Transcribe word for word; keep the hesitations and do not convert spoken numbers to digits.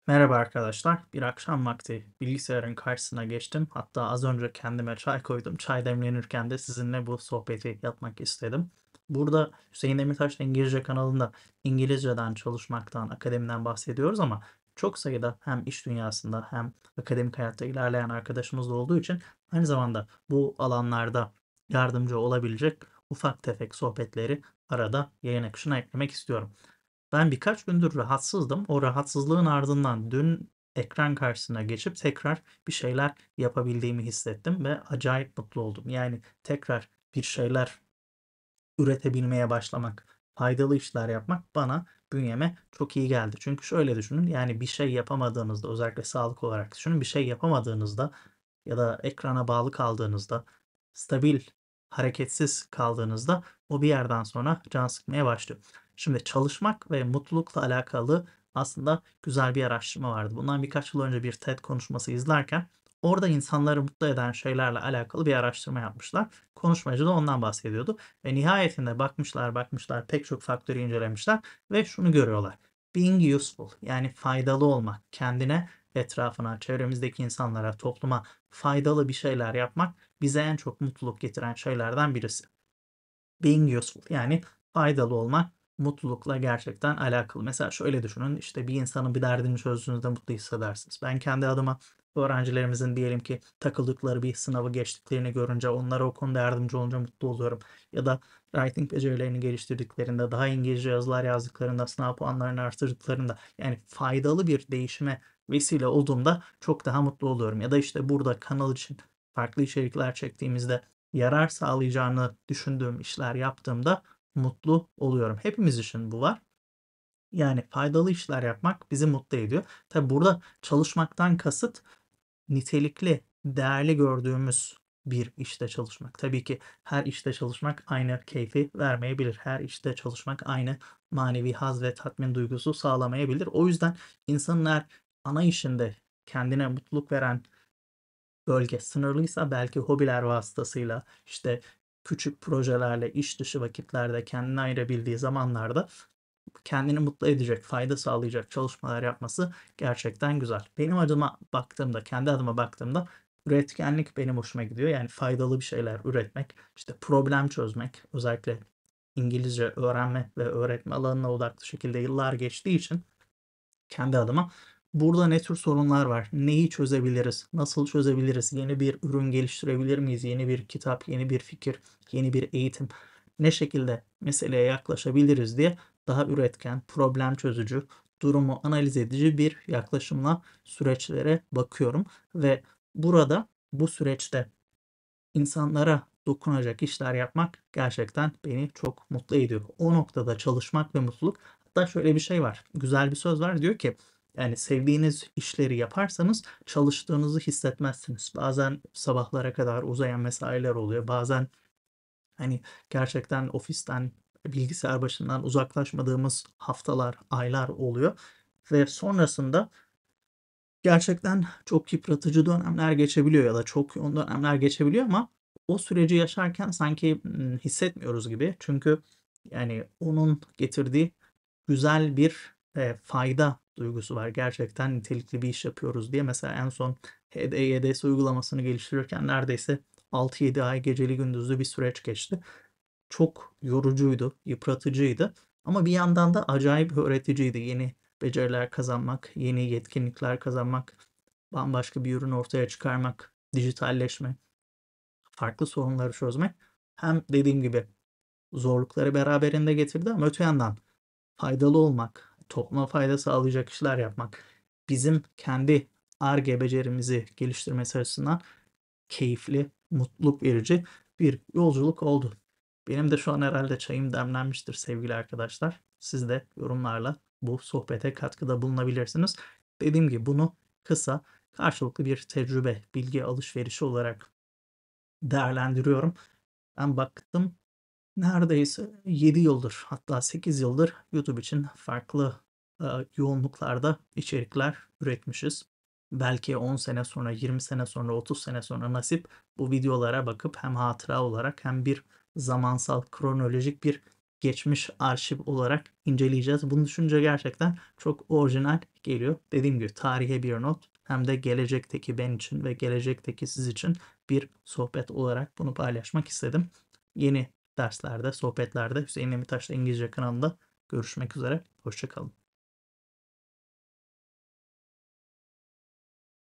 Merhaba arkadaşlar. Bir akşam vakti bilgisayarın karşısına geçtim. Hatta az önce kendime çay koydum. Çay demlenirken de sizinle bu sohbeti yapmak istedim. Burada Hüseyin Demirtaş İngilizce kanalında İngilizceden çalışmaktan, akademiden bahsediyoruz ama çok sayıda hem iş dünyasında hem akademik hayatta ilerleyen arkadaşımız da olduğu için aynı zamanda bu alanlarda yardımcı olabilecek ufak tefek sohbetleri arada yayın akışına eklemek istiyorum. Ben birkaç gündür rahatsızdım. O rahatsızlığın ardından dün ekran karşısına geçip tekrar bir şeyler yapabildiğimi hissettim ve acayip mutlu oldum. Yani tekrar bir şeyler üretebilmeye başlamak, faydalı işler yapmak bana, bünyeme çok iyi geldi. Çünkü şöyle düşünün, yani bir şey yapamadığınızda, özellikle sağlık olarak düşünün, bir şey yapamadığınızda ya da ekrana bağlı kaldığınızda, stabil, hareketsiz kaldığınızda o bir yerden sonra can sıkmaya başlıyor. Şimdi çalışmak ve mutlulukla alakalı aslında güzel bir araştırma vardı. Bundan birkaç yıl önce bir TED konuşması izlerken orada insanları mutlu eden şeylerle alakalı bir araştırma yapmışlar. Konuşmacı da ondan bahsediyordu. Ve nihayetinde bakmışlar bakmışlar pek çok faktörü incelemişler ve şunu görüyorlar. Being useful, yani faydalı olmak, kendine, etrafına, çevremizdeki insanlara, topluma faydalı bir şeyler yapmak bize en çok mutluluk getiren şeylerden birisi. Being useful, yani faydalı olmak mutlulukla gerçekten alakalı. Mesela şöyle düşünün, işte bir insanın bir derdini çözdüğünüzde mutlu hissedersiniz. Ben kendi adıma öğrencilerimizin diyelim ki takıldıkları bir sınavı geçtiklerini görünce, onlara o konuda yardımcı olunca mutlu oluyorum. Ya da writing becerilerini geliştirdiklerinde, daha İngilizce yazılar yazdıklarında, sınav puanlarını artırdıklarında, yani faydalı bir değişime vesile olduğumda çok daha mutlu oluyorum. Ya da işte burada kanal için farklı içerikler çektiğimizde yarar sağlayacağını düşündüğüm işler yaptığımda mutlu oluyorum. Hepimiz için bu var. Yani faydalı işler yapmak bizi mutlu ediyor. Tabi burada çalışmaktan kasıt nitelikli, değerli gördüğümüz bir işte çalışmak. Tabii ki her işte çalışmak aynı keyfi vermeyebilir. Her işte çalışmak aynı manevi haz ve tatmin duygusu sağlamayabilir. O yüzden insanın eğer ana işinde kendine mutluluk veren bölge sınırlıysa belki hobiler vasıtasıyla, işte küçük projelerle, iş dışı vakitlerde kendine ayırabildiği zamanlarda kendini mutlu edecek, fayda sağlayacak çalışmalar yapması gerçekten güzel. Benim adıma baktığımda, kendi adıma baktığımda üretkenlik benim hoşuma gidiyor. Yani faydalı bir şeyler üretmek, işte problem çözmek, özellikle İngilizce öğrenme ve öğretme alanına odaklı şekilde yıllar geçtiği için kendi adıma burada ne tür sorunlar var? Neyi çözebiliriz? Nasıl çözebiliriz? Yeni bir ürün geliştirebilir miyiz? Yeni bir kitap, yeni bir fikir, yeni bir eğitim. Ne şekilde meseleye yaklaşabiliriz diye daha üretken, problem çözücü, durumu analiz edici bir yaklaşımla süreçlere bakıyorum ve burada bu süreçte insanlara dokunacak işler yapmak gerçekten beni çok mutlu ediyor. O noktada çalışmak ve mutluluk. Hatta şöyle bir şey var. Güzel bir söz var. Diyor ki yani sevdiğiniz işleri yaparsanız çalıştığınızı hissetmezsiniz. Bazen sabahlara kadar uzayan mesailer oluyor. Bazen hani gerçekten ofisten, bilgisayar başından uzaklaşmadığımız haftalar, aylar oluyor. Ve sonrasında gerçekten çok yıpratıcı dönemler geçebiliyor ya da çok yoğun dönemler geçebiliyor ama o süreci yaşarken sanki, ımm, hissetmiyoruz gibi. Çünkü, yani, onun getirdiği güzel bir, eee, fayda duygusu var. Gerçekten nitelikli bir iş yapıyoruz diye. Mesela en son H D Y D S uygulamasını geliştirirken neredeyse altı yedi ay geceli gündüzlü bir süreç geçti. Çok yorucuydu, yıpratıcıydı ama bir yandan da acayip öğreticiydi. Yeni beceriler kazanmak, yeni yetkinlikler kazanmak, bambaşka bir ürün ortaya çıkarmak, dijitalleşme, farklı sorunları çözmek hem dediğim gibi zorlukları beraberinde getirdi ama öte yandan faydalı olmak, topluma fayda sağlayacak işler yapmak, bizim kendi Ar-Ge becerimizi geliştirmesi açısından keyifli, mutluluk verici bir yolculuk oldu. Benim de şu an herhalde çayım demlenmiştir sevgili arkadaşlar. Siz de yorumlarla bu sohbete katkıda bulunabilirsiniz. Dediğim gibi bunu kısa, karşılıklı bir tecrübe, bilgi alışverişi olarak değerlendiriyorum. Ben baktım neredeyse yedi yıldır, hatta sekiz yıldır YouTube için farklı, eee, yoğunluklarda içerikler üretmişiz. Belki on sene sonra, yirmi sene sonra, otuz sene sonra nasip bu videolara bakıp hem hatıra olarak hem bir zamansal, kronolojik bir geçmiş arşiv olarak inceleyeceğiz. Bunu düşününce gerçekten çok orijinal geliyor. Dediğim gibi tarihe bir not, hem de gelecekteki ben için ve gelecekteki siz için bir sohbet olarak bunu paylaşmak istedim. Yeni derslerde, sohbetlerde Hüseyin Demirtaş'la İngilizce kanalında görüşmek üzere. Hoşça kalın.